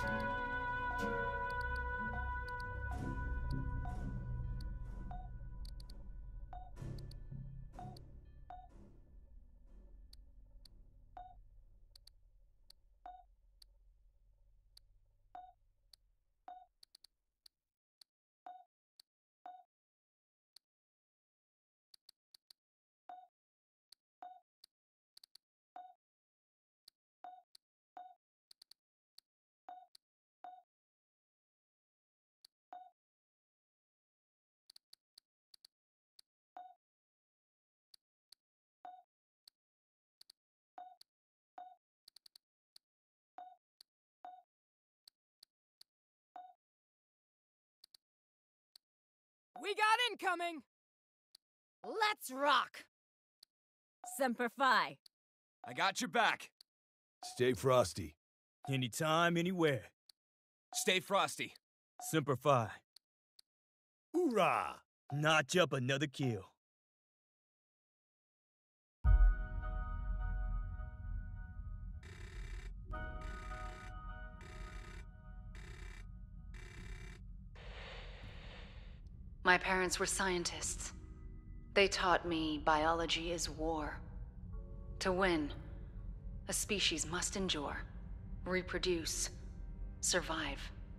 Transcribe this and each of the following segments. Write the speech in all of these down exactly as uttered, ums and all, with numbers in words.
We got incoming! Let's rock! Semper Fi. I got your back. Stay frosty. Anytime, anywhere. Stay frosty. Semper Fi. Hoorah! Notch up another kill. My parents were scientists. They taught me biology is war. To win, a species must endure, reproduce, survive.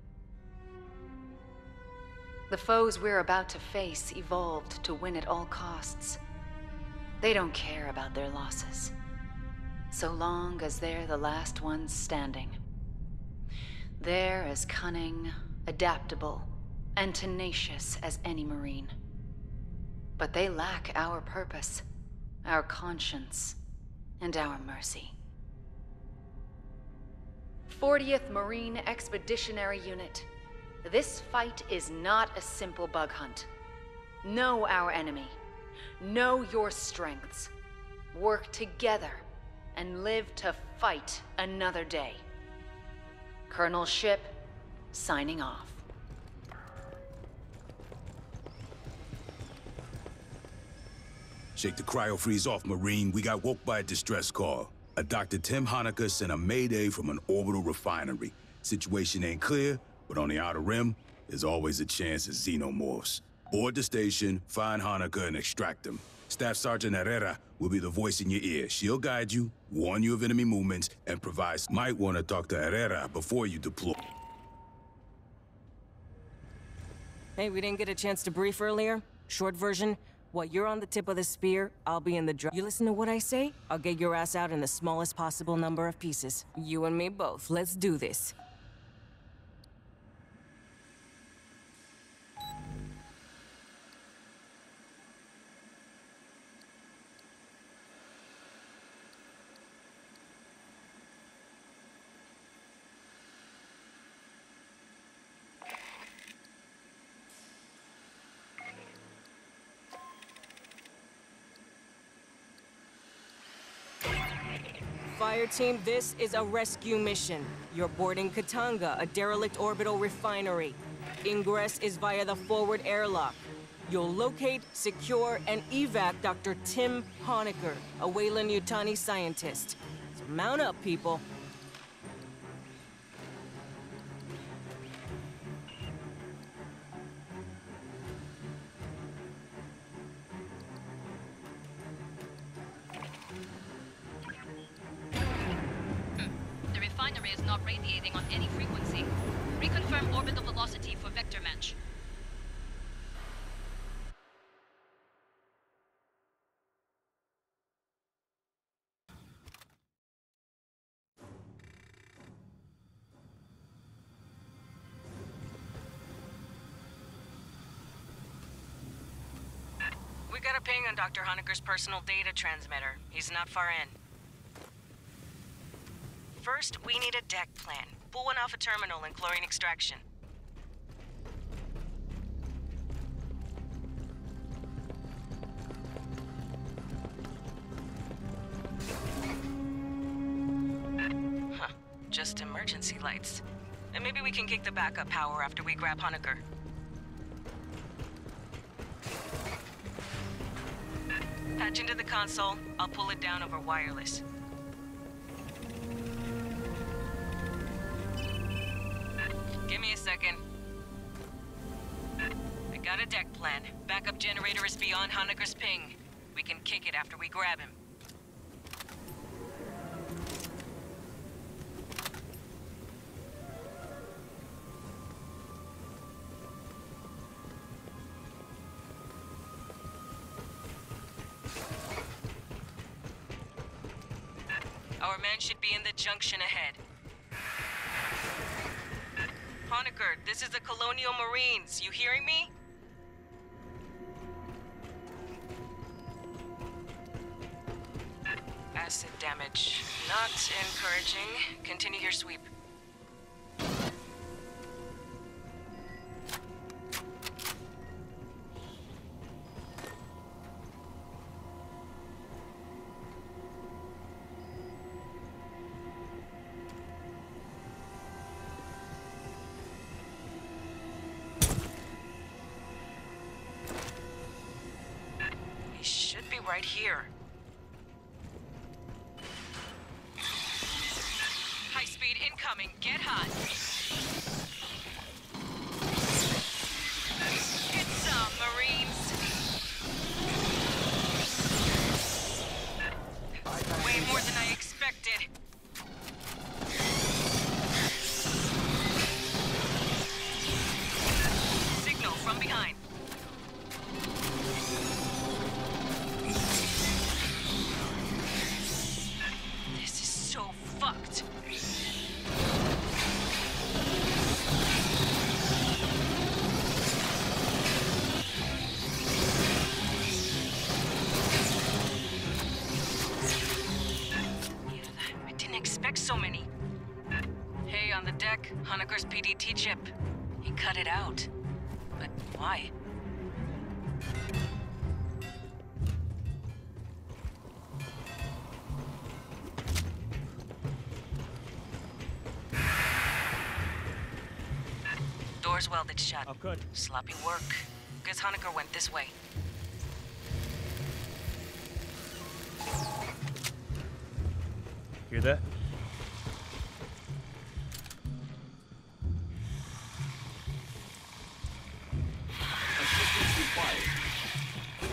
The foes we're about to face evolved to win at all costs. They don't care about their losses, so long as they're the last ones standing. They're as cunning, adaptable, and tenacious as any Marine. But they lack our purpose, our conscience, and our mercy. fortieth Marine Expeditionary Unit. This fight is not a simple bug hunt. Know our enemy. Know your strengths. Work together and live to fight another day. Colonel Ship, signing off. Shake the cryo-freeze off, Marine. We got woke by a distress call. A Doctor Tim Honecker sent a mayday from an orbital refinery. Situation ain't clear, but on the outer rim, there's always a chance of xenomorphs. Board the station, find Honecker, and extract them. Staff Sergeant Herrera will be the voice in your ear. She'll guide you, warn you of enemy movements, and provide... Might want to talk to Herrera before you deploy. Hey, we didn't get a chance to brief earlier. Short version, while you're on the tip of the spear, I'll be in the drum. You listen to what I say? I'll get your ass out in the smallest possible number of pieces. You and me both. Let's do this. Fireteam, this is a rescue mission. You're boarding Katanga, a derelict orbital refinery. Ingress is via the forward airlock. You'll locate, secure, and evac Doctor Tim Honecker, a Weyland-Yutani scientist. So mount up, people. Refinery is not radiating on any frequency. Reconfirm orbital velocity for vector match. We got a ping on Doctor Honecker's personal data transmitter. He's not far in. First, we need a deck plan. Pull one off a terminal and chlorine extraction. Huh. Just emergency lights. And maybe we can kick the backup power after we grab Honecker. Patch into the console. I'll pull it down over wireless. Give me a second. I got a deck plan. Backup generator is beyond Honecker's ping. We can kick it after we grab him. Our man should be in the junction ahead. Honecker, this is the Colonial Marines. You hearing me? Acid damage. Not encouraging. Continue your sweep. He should be right here. High speed incoming. Get hot. Get some, Marines. Way more than I expected. Signal from behind. This is so fucked. I didn't expect so many. Hey, on the deck, Honecker's P D T chip. He cut it out. But why? Door's welded shut. I'll cut it. Sloppy work. Guess Honecker went this way. Hear that? Assistance required.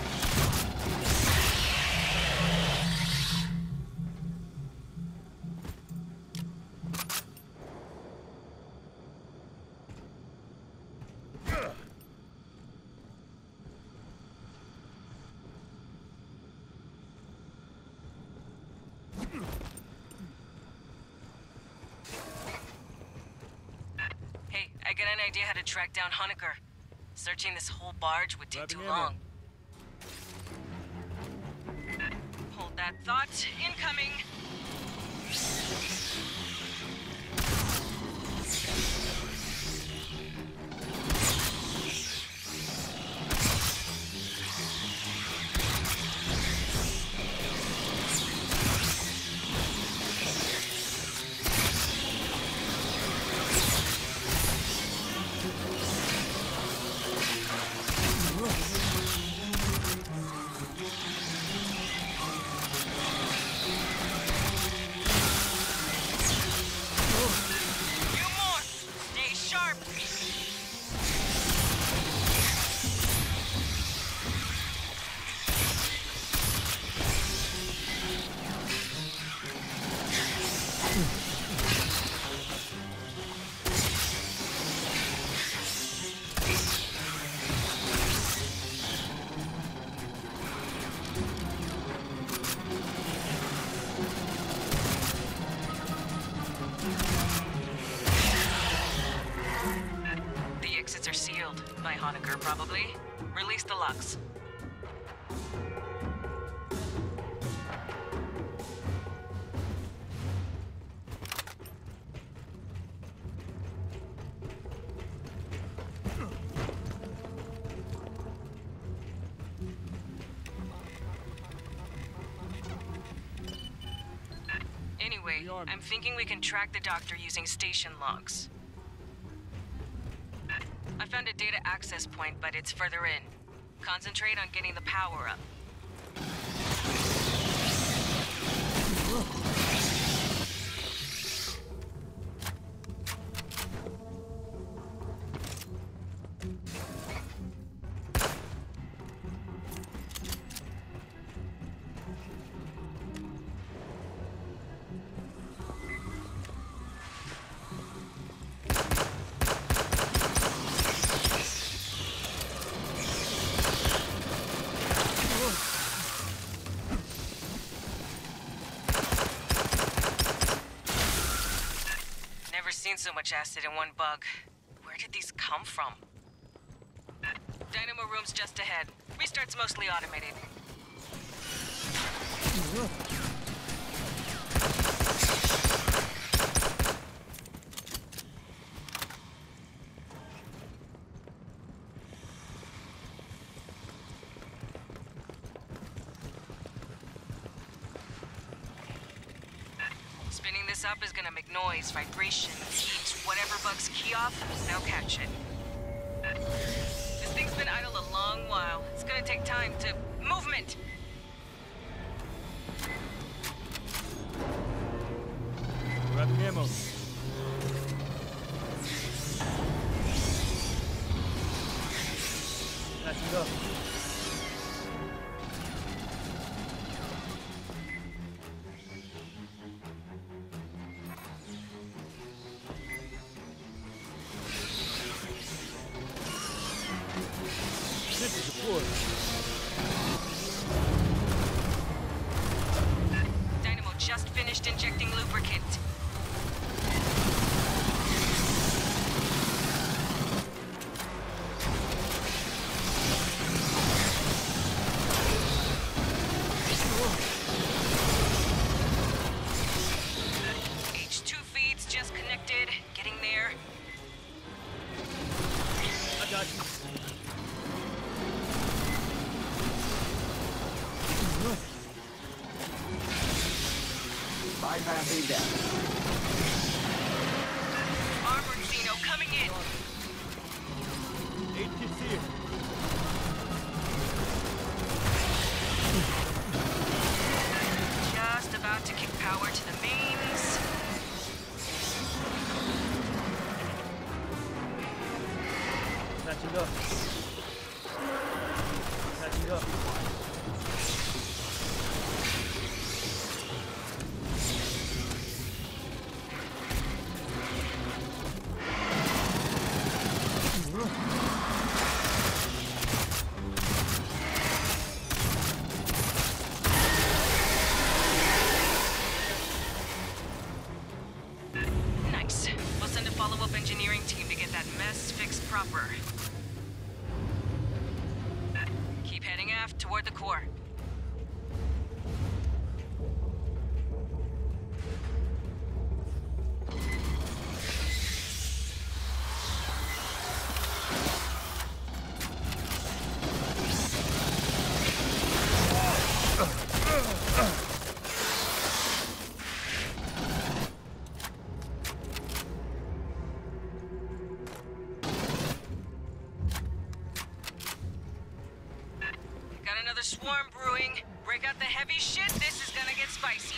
Hey, I got an idea how to track down Honecker. Searching this whole barge would take Grabbing too him long. Hold that thought. Incoming! Few more! Stay sharp! The exits are sealed. By Honecker, probably. Release the locks. Anyway, I'm thinking we can track the doctor using station logs. I found a data access point, but it's further in. Concentrate on getting the power up. seen so much acid in one bug. Where did these come from? Dynamo room's just ahead. Restart's mostly automated. Spinning this up is gonna make noise, vibration, heat, whatever bugs key off, they'll catch it. This thing's been idle a long while. It's gonna take time to... Movement! Grabbing ammo. Catching up. Dynamo just finished injecting lubricant. H two feeds just connected. Getting there. I got you. Bypassing death. Armored Xeno coming in. Eight kids here. Just about to kick power to the mains. Catching up. Catching up. Nice. We'll send a follow-up engineering team to get that mess fixed proper. Keep heading aft toward the core. Got another swarm brewing. Break out the heavy shit, this is gonna get spicy.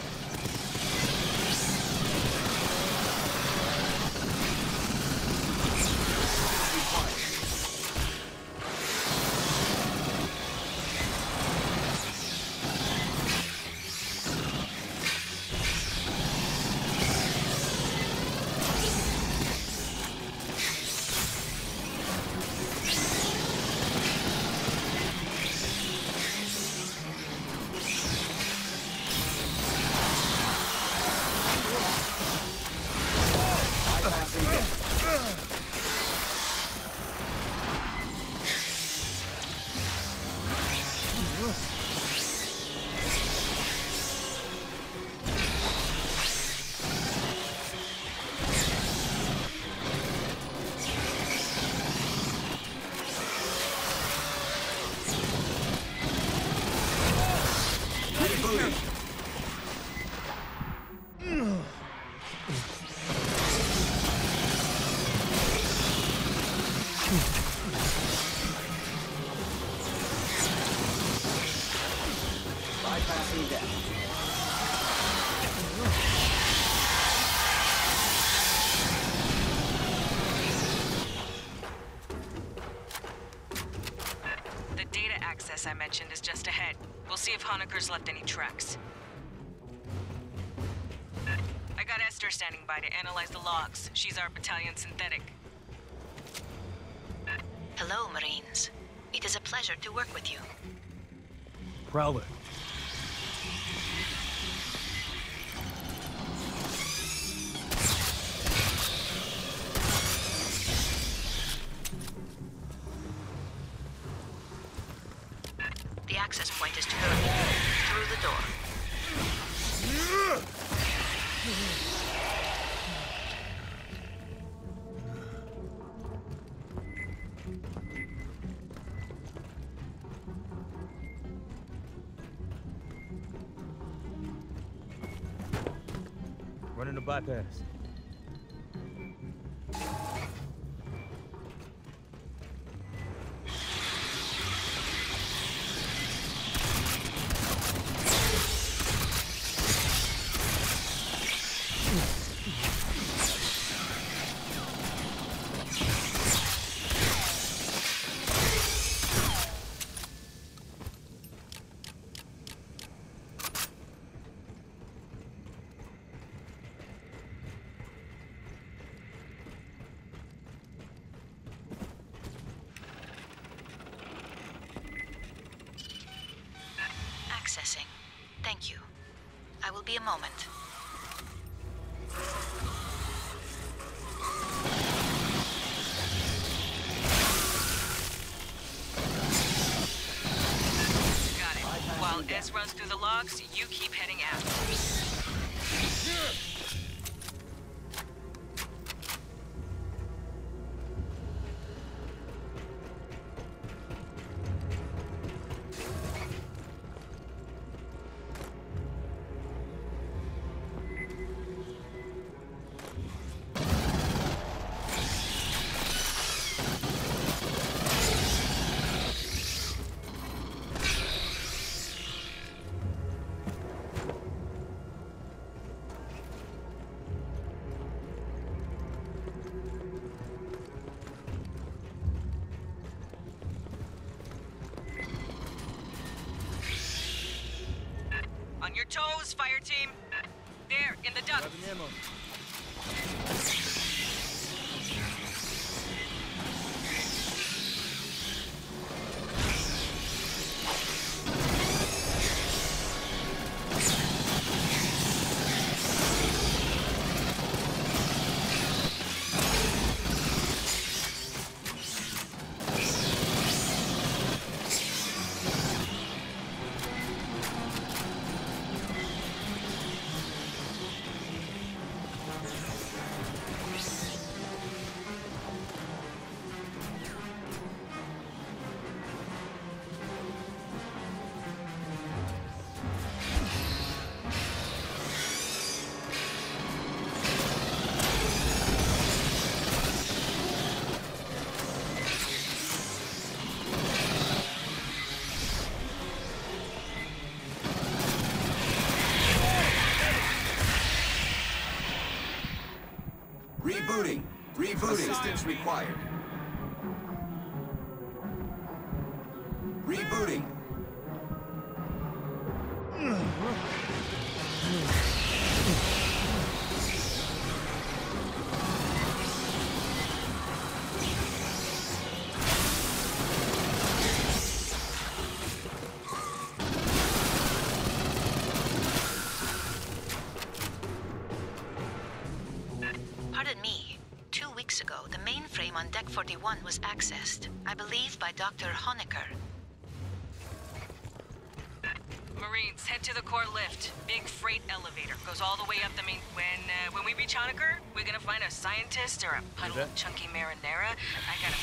Bypassing death. The data access I mentioned is just ahead. We'll see if Honecker's left any tracks. I got Esther standing by to analyze the logs. She's our battalion synthetic. Hello, Marines. It is a pleasure to work with you. Prowler. Running the bypass. Accessing. Thank you. I will be a moment. Got it. While S runs through the logs, you keep heading out. On your toes, fire team. There, in the duct. Grabbing ammo. Rebooting. Rebooting. Assistance required. Rebooting. Pardon me. Two weeks ago, the mainframe on Deck forty-one was accessed, I believe by Doctor Honecker. Marines, head to the core lift. Big freight elevator goes all the way up the main. When uh, when we reach Honecker, we're gonna find a scientist or a puddle of chunky marinara. I gotta.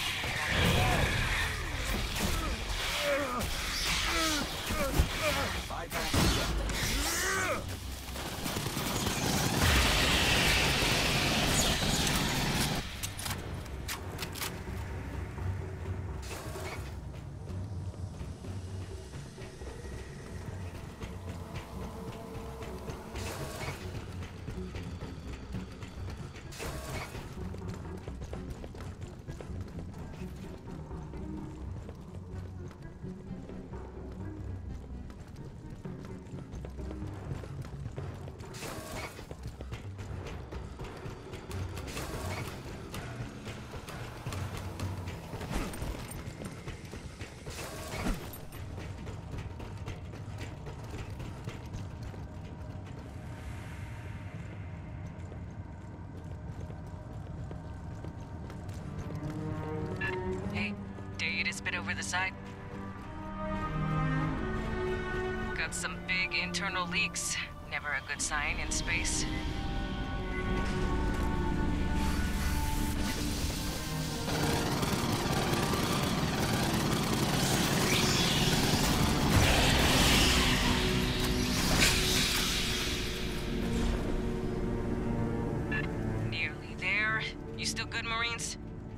Hey, dare you to spit over the side? Got some big internal leaks. Never a good sign in space. You still good, Marines?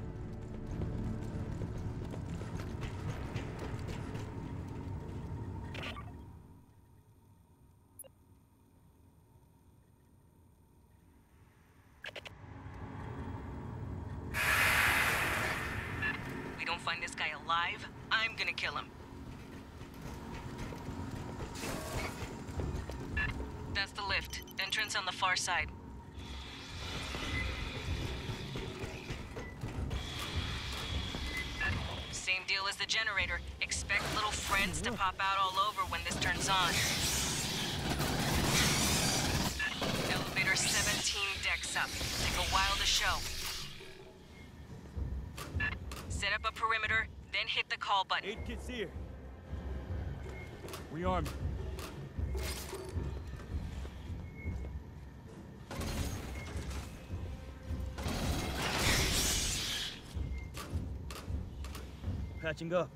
We don't find this guy alive, I'm gonna kill him. That's the lift. Entrance on the far side. Same deal as the generator. Expect little friends to pop out all over when this turns on. Elevator seventeen decks up. Take a while to show. Set up a perimeter, then hit the call button. Eight kids here. Rearm. Patching up.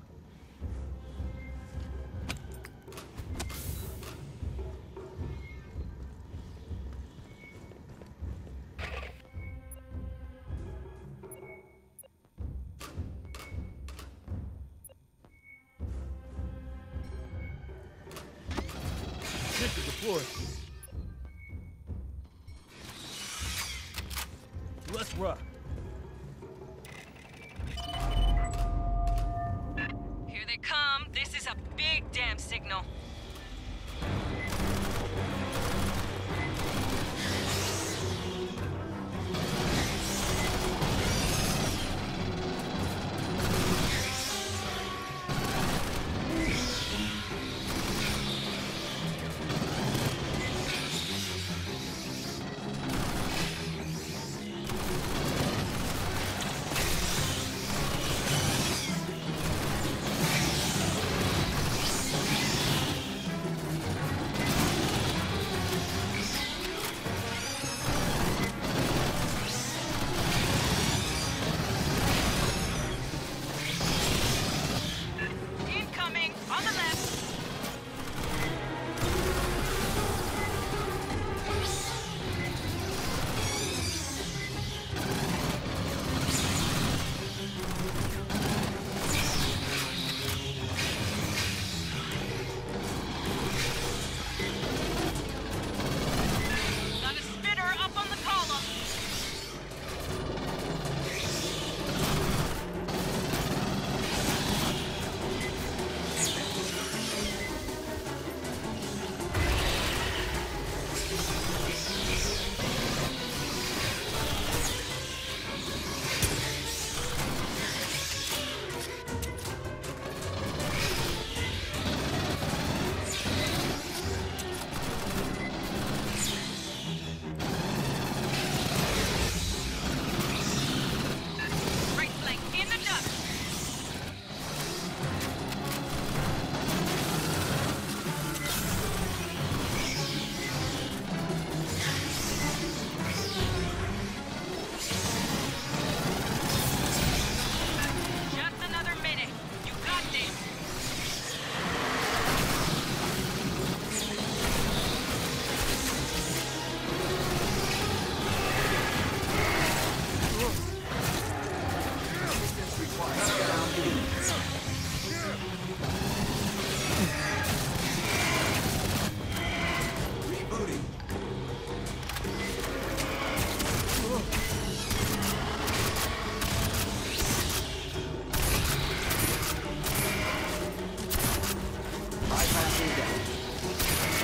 Hit to the floor. Let's rock. Here they come. This is a big damn signal. Incoming on the left. Got a spinner up on the column. Right flank in the duck. Just another minute. You got this. Assistance required. Rebooting. Bypassing deck.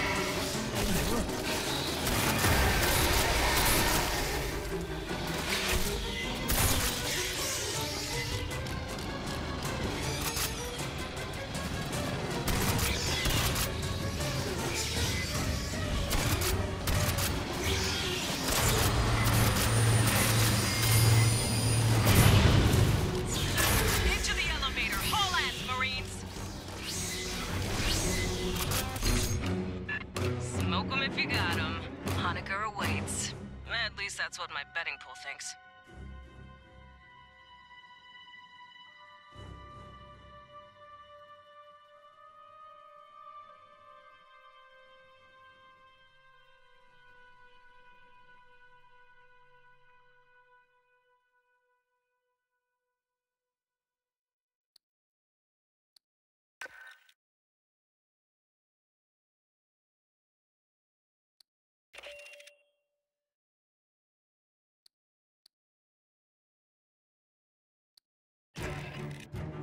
Into the elevator. Haul ass, Marines. Smoke 'em if you got 'em. Hanukkah awaits. At least that's what my betting pool thinks.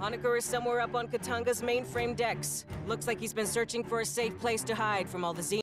Honecker is somewhere up on Katanga's mainframe decks. Looks like he's been searching for a safe place to hide from all the Z